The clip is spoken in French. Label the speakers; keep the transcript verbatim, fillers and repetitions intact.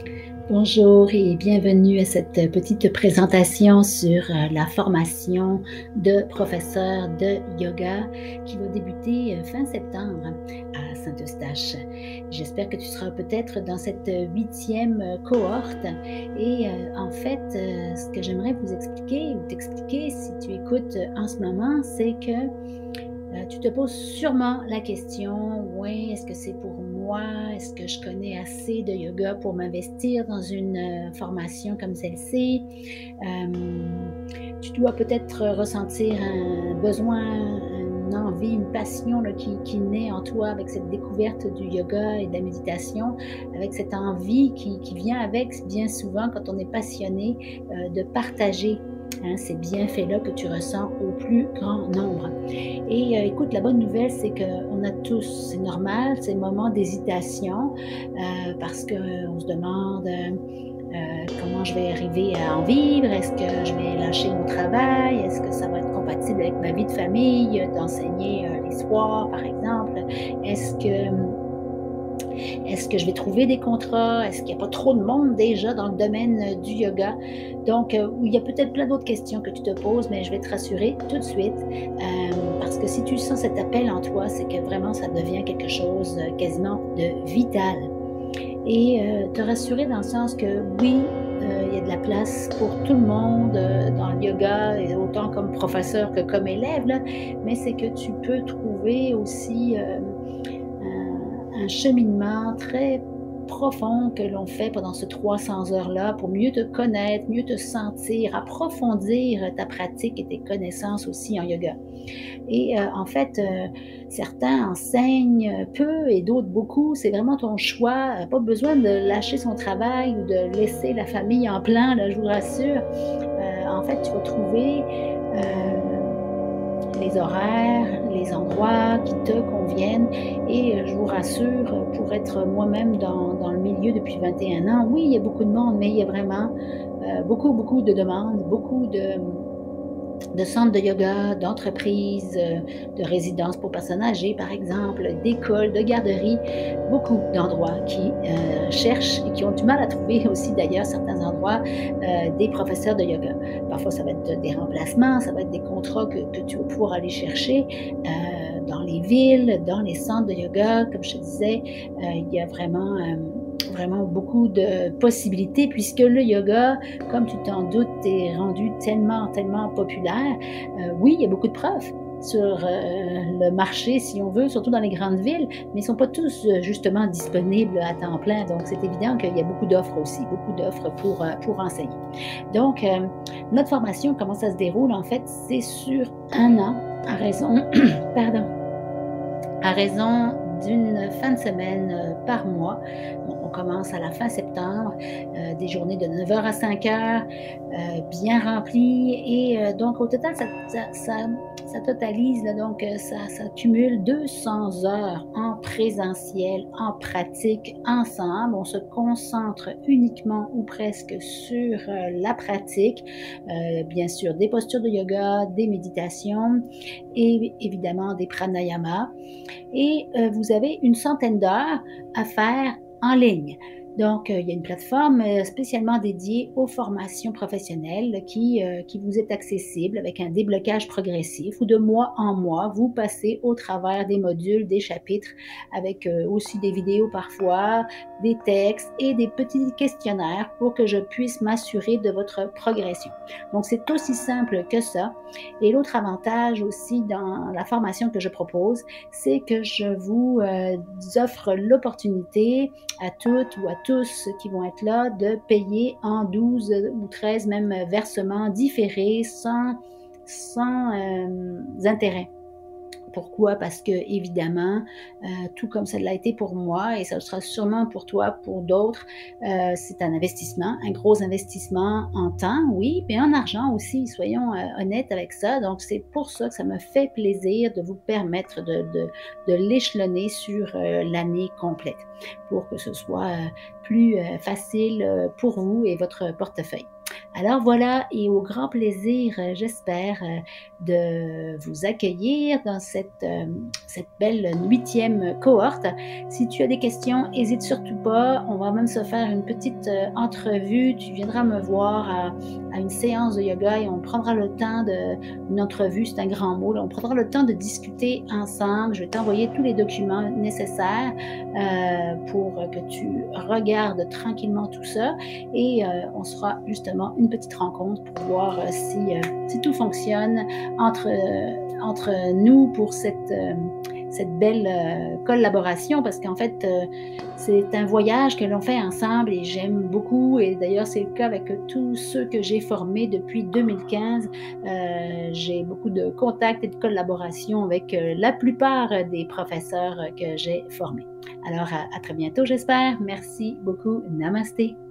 Speaker 1: Bonjour et bienvenue à cette petite présentation sur euh, la formation de professeur de yoga qui va débuter euh, fin septembre à Saint-Eustache. J'espère que tu seras peut-être dans cette huitième euh, cohorte et euh, en fait, euh, ce que j'aimerais vous expliquer ou t'expliquer si tu écoutes euh, en ce moment, c'est que euh, tu te poses sûrement la question, oui, est-ce que c'est pour moi? Est-ce que je connais assez de yoga pour m'investir dans une euh, formation comme celle-ci? Euh, tu dois peut-être ressentir un besoin, une envie, une passion là, qui, qui naît en toi avec cette découverte du yoga et de la méditation, avec cette envie qui, qui vient avec bien souvent quand on est passionné euh, de partager hein, ces bienfaits-là que tu ressens au plus grand nombre. Et euh, écoute, la bonne nouvelle, c'est qu'on a tous, c'est normal, ces moments d'hésitation euh, parce qu'on se demande euh, comment je vais arriver à en vivre, est-ce que je vais lâcher mon travail, est-ce que ça va être compatible avec ma vie de famille, d'enseigner euh, les soirs par exemple, est-ce que est-ce que je vais trouver des contrats? Est-ce qu'il n'y a pas trop de monde déjà dans le domaine euh, du yoga? Donc, euh, il y a peut-être plein d'autres questions que tu te poses, mais je vais te rassurer tout de suite, euh, parce que si tu sens cet appel en toi, c'est que vraiment ça devient quelque chose euh, quasiment de vital. Et euh, te rassurer dans le sens que oui, euh, il y a de la place pour tout le monde euh, dans le yoga, et autant comme professeur que comme élève, là, mais c'est que tu peux trouver aussi euh, un, un cheminement très profond que l'on fait pendant ces trois cents heures-là pour mieux te connaître, mieux te sentir, approfondir ta pratique et tes connaissances aussi en yoga. Et euh, en fait, euh, certains enseignent peu et d'autres beaucoup. C'est vraiment ton choix. Pas besoin de lâcher son travail ou de laisser la famille en plan, là, je vous rassure. Euh, en fait, tu vas trouver euh, les horaires, les endroits qui te conviennent. Et euh, je vous rassure, pour être moi-même dans, dans le milieu depuis vingt et un ans, oui, il y a beaucoup de monde, mais il y a vraiment euh, beaucoup, beaucoup de demandes, beaucoup de de centres de yoga, d'entreprises, euh, de résidences pour personnes âgées, par exemple, d'écoles, de garderies, beaucoup d'endroits qui euh, cherchent et qui ont du mal à trouver aussi d'ailleurs certains endroits euh, des professeurs de yoga. Parfois, ça va être des remplacements, ça va être des contrats que, que tu vas pouvoir aller chercher euh, dans les villes, dans les centres de yoga. Comme je te disais, euh, il y a vraiment... Euh, vraiment beaucoup de possibilités puisque le yoga, comme tu t'en doutes, est rendu tellement, tellement populaire. Euh, oui, il y a beaucoup de profs sur euh, le marché, si on veut, surtout dans les grandes villes, mais ils ne sont pas tous euh, justement disponibles à temps plein. Donc, c'est évident qu'il y a beaucoup d'offres aussi, beaucoup d'offres pour, euh, pour enseigner. Donc, euh, notre formation, comment ça se déroule, en fait, c'est sur un an, à raison, pardon, à raison d'une fin de semaine euh, par mois. Bon, on commence à la fin septembre, euh, des journées de neuf heures à cinq heures, euh, bien remplies. Et euh, donc, au total, ça, ça, ça, ça totalise, là, donc euh, ça, ça cumule deux cents heures en présentiel, en pratique, ensemble. On se concentre uniquement ou presque sur euh, la pratique, euh, bien sûr, des postures de yoga, des méditations et évidemment des pranayamas. Et euh, vous avez une centaine d'heures à faire en ligne. Donc, euh, il y a une plateforme euh, spécialement dédiée aux formations professionnelles qui, euh, qui vous est accessible avec un déblocage progressif où de mois en mois, vous passez au travers des modules, des chapitres, avec euh, aussi des vidéos parfois, des textes et des petits questionnaires pour que je puisse m'assurer de votre progression. Donc, c'est aussi simple que ça. Et l'autre avantage aussi dans la formation que je propose, c'est que je vous euh, offre l'opportunité à toutes ou à tous qui vont être là de payer en douze ou treize même versements différés sans, sans euh, intérêt. Pourquoi? Parce que évidemment, euh, tout comme ça l'a été pour moi et ça le sera sûrement pour toi, pour d'autres, euh, c'est un investissement, un gros investissement en temps, oui, mais en argent aussi, soyons euh, honnêtes avec ça. Donc, c'est pour ça que ça me fait plaisir de vous permettre de, de, de l'échelonner sur euh, l'année complète pour que ce soit euh, plus euh, facile euh, pour vous et votre portefeuille. Alors voilà, et au grand plaisir, heu, j'espère, heu, de vous accueillir dans cette, hem, cette belle huitième cohorte. Si tu as des questions, hésite surtout pas. On va même se faire une petite, heu, entrevue. Tu viendras me voir à à une séance de yoga et on prendra le temps de une entrevue, c'est un grand mot, là. On prendra le temps de discuter ensemble. Je vais t'envoyer tous les documents nécessaires, heu, pour que tu regardes tranquillement tout ça et heu, on se fera justement une petite rencontre pour voir, heu, si, heu, si tout fonctionne entre, heu, entre nous pour cette, hem, cette belle, heu, collaboration parce qu'en fait, heu, c'est un voyage que l'on fait ensemble et j'aime beaucoup et d'ailleurs c'est le cas avec, tous ceux que j'ai formés depuis deux mille quinze. Heu, j'ai beaucoup de contacts et de collaboration avec, heu, la plupart des professeurs, que j'ai formés. Alors à à très bientôt j'espère. Merci beaucoup. Namasté.